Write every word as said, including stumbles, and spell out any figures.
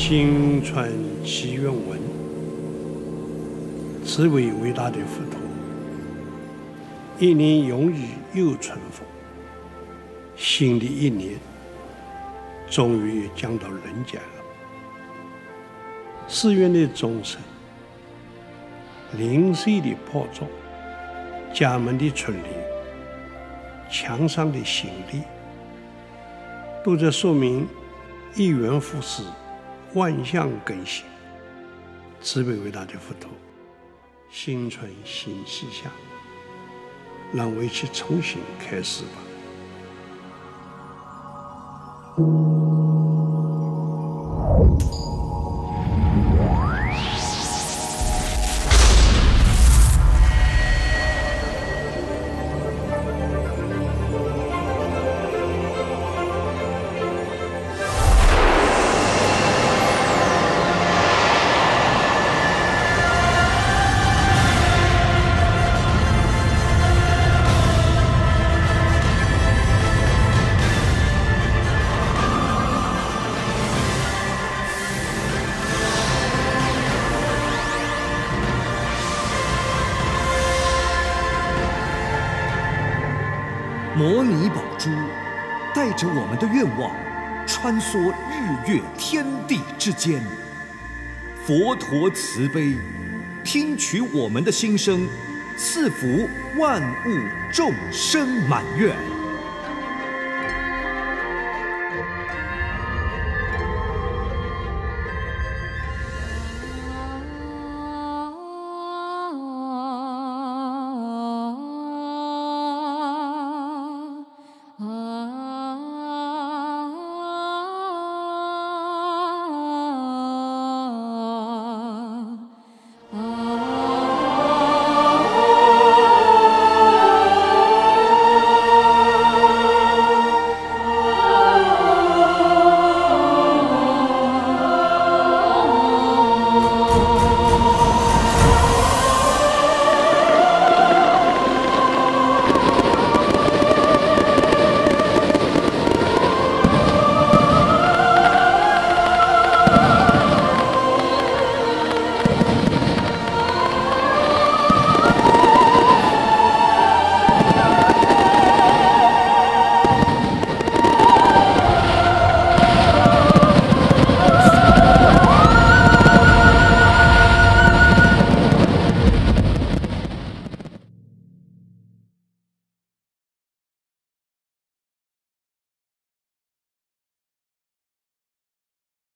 心传祈愿文，此为伟大的佛陀。一年永雨又春风，新的一年终于降到人间了。寺院的钟声，零碎的破钟，家门的春铃，墙上的行李，都在说明一元复始，万象更新。慈悲伟大的佛陀，心存新气象，让我一起重新开始吧。 摩尼宝珠带着我们的愿望，穿梭日月天地之间。佛陀慈悲，听取我们的心声，赐福万物众生满愿。